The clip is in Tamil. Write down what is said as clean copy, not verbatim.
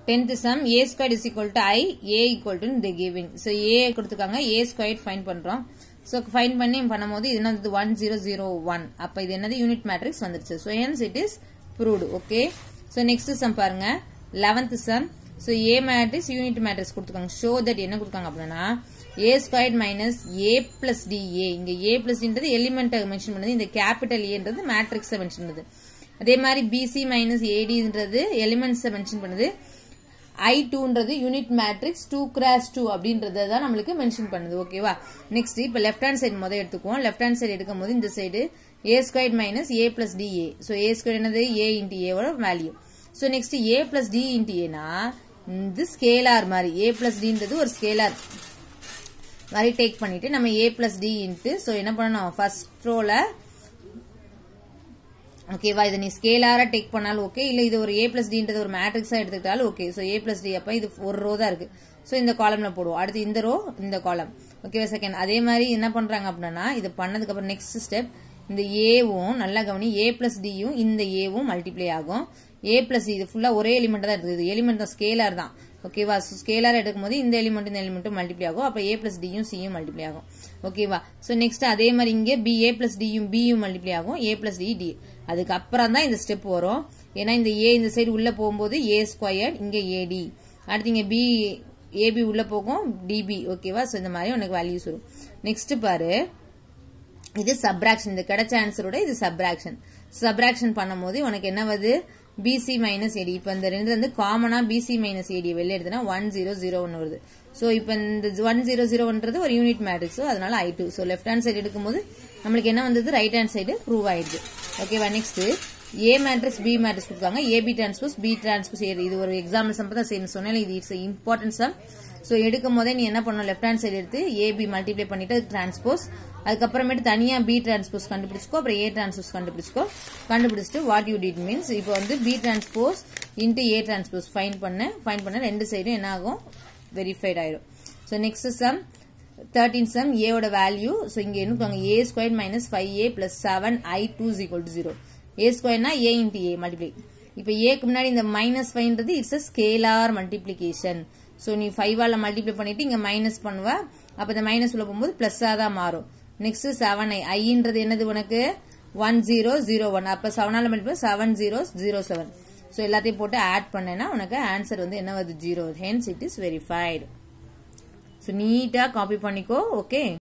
10th sum a squared is equal to I, a equal to they giving. So a கொடுத்துக்காங்க a squared find பண்றோம். So find பண்ணும்போது இது என்னது 1001. அப்ப இது என்னது unit matrix வந்துருச்சு. So hence it is proved. Okay. So next sum பாருங்க 11th sum. So a matrix unit matrix கொடுத்துக்காங்க. Show that என்ன கொடுத்துக்காங்க அப்படின்னா a squared minus a plus da. இங்க a plus d ன்றது எலிமெண்ட் மென்ஷன் பண்ணது, இந்த கேபிட்டல் a ன்றது மேட்ரிக்ஸ் மென்ஷன் பண்ணுது. அதே மாதிரி bc minus ad ன்றது எலிமெண்ட்ஸ் மென்ஷன் பண்ணுது. I2 ன்றது யூனிட் மேட்ரிக்ஸ் 2x2 அப்படின்றத தான் நமக்கு மென்ஷன் பண்ணுது. ஓகேவா? நெக்ஸ்ட் இப்ப லெஃப்ட் ஹேண்ட் சைடு முதல்ல எடுத்துக்குவோம். லெஃப்ட் ஹேண்ட் சைடு எடுக்கும்போது இந்த side a squared minus a plus da. So a squared என்னது a into a ஓட வேல்யூ. So next a plus d into a னா இது ஸ்கேலார் மாதிரி, a plus d ன்றது ஒரு ஸ்கேலார் மாதிரி டேக் பண்ணிட்டு நம்ம a plus d into சோ என்ன பண்ணனும் ஃபர்ஸ்ட் ரோல ஓகேவா, இத நீ ஸ்கேலாரா டேக் பண்ணாலும் ஓகே, இல்ல இது ஒரு a plus d ன்றது ஒரு மேட்ரிக்ஸா எடுத்துக்கிட்டாலும் okay. So a plus d அப்ப இது ஒரு ரோ தான் இருக்கு. சோ இந்த காலம்ல போடுவோம். அடுத்து இந்த ரோ இந்த காலம். ஓகேவா? செகண்ட் அதே மாதிரி என்ன பண்றாங்க அப்படின்னா இது பண்ணதுக்கு அப்புறம் நெக்ஸ்ட் ஸ்டெப் இந்த a-வும் நல்லா கவனி, a plus d-யும் இந்த a-வும் மல்டிப்ளை ஆகும். a plus d இது ஃபுல்லா ஒரே எலிமெண்ட் தான் இருக்குது. எலிமெண்ட் தான் ஸ்கேலார் தான். ஓகேவா? சோ ஸ்கேலார் எடுக்கும்போது இந்த எலிமெண்ட் மல்டிப்ளை ஆகும். அப்ப a plus d-யும் c-யும் மல்டிப்ளை ஆகும். ஓகேவா? சோ நெக்ஸ்ட் அதே மாதிரி இங்க a plus d-யும் b-யும் மல்டிப்ளை ஆகும். a plus d d அதுக்கு அப்புறம் தான் இந்த ஸ்டெப் வரும். ஏன்னா இந்த a இந்த சைடு உள்ள போகும்போது a ஸ்கொயர்ட் இங்க ad, அடுத்து இங்க b ab உள்ள போகும் db. ஓகேவா? சோ இந்த மாதிரி உனக்கு வேல்யூஸ் வரும். நெக்ஸ்ட் பாரு, இது சப்ராக்ஷன். இந்த கிடைச்ச ஆன்சரோட இது சப்ராக்ஷன். சப்ராக்ஷன் பண்ணும்போது உனக்கு என்ன வருது bc minus ad. இப்ப இந்த ரெண்டு வந்து காமனா bc minus ad வெளிய எடுத்தனா 1001 வருது. சோ இப்ப இந்த 1001ன்றது ஒரு யூனிட் மேட்ரிக்ஸ், அதனால I2. So left hand side எடுக்கும்போது நமக்கு என்ன வந்தது ரைட் ஹேண்ட் சைடு ப்ரூவ் ஆயிடுது. ஓகேவா? Next a matrix b matrix கொடுத்தாங்க, ab transpose b transpose a. இது ஒரு எக்ஸாம்பிள் சம் தான் சேம் சொன்னேன். இது இட்ஸ் இம்பார்ட்டன்ட் சம். சோ எடுக்கும் போதே நீ என்ன பண்ணணும் லெஃப்ட் ஹேண்ட் சைடு எடுத்து ab மல்டிப்ளை பண்ணிட்டு டிரான்ஸ்போஸ், அதுக்கப்புறமேட்டு தனியா b டிரான்ஸ்போஸ் கண்டுபிடிச்சுக்கோ, அப்புறம் a டிரான்ஸ்போஸ் கண்டுபிடிச்சிட்டு வாட் யூ டிட் மீன்ஸ் இப்போ வந்து b transpose into a transpose find பண்ண ரெண்டு சைடும் என்ன ஆகும் வெரிஃபைட் ஆயிடும். So next sum 13 sum a ஓட வேல்யூ. சோ இங்க என்ன a square minus 5a plus 7i2 is equal to 0. a ஸ்கொயர்னா a into a மல்டிப்ளை. இப்ப a க்கு முன்னாடி இந்த மைனஸ் 5 ன்றது it's a scalar multiplication. So நீ 5 ஆல மல்டிப்ளை பண்ணிட்டு இங்க மைனஸ் பண்ணுவ, அப்ப இந்த மைனஸ் உள்ள போகும்போது பிளஸ் ஆ தான் மாறும். நெக்ஸ்ட் 7i, i ன்றது என்னது உனக்கு 1001. அப்ப 7 ஆல மல்டிப்ளை 7007. சோ எல்லாத்தையும் போட்டு ஆட் பண்ணேன்னா உனக்கு ஆன்சர் வந்து என்ன வருது 0. Hence it is verified. So நீட்டா காப்பி பண்ணிக்கோ. ஓகே.